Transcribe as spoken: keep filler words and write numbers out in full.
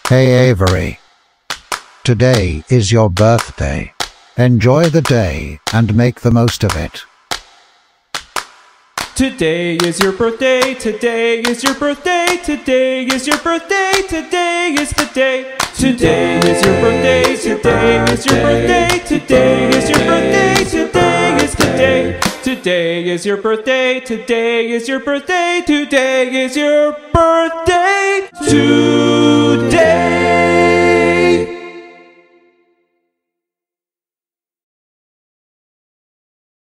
Hey Avery, today is your birthday. Enjoy the day and make the most of it. Today is your birthday, today is your birthday, today is your birthday, today is the day. Today is your birthday, today is your birthday, today is your birthday, today is the day. Today is your birthday, today is your birthday, today is your birthday to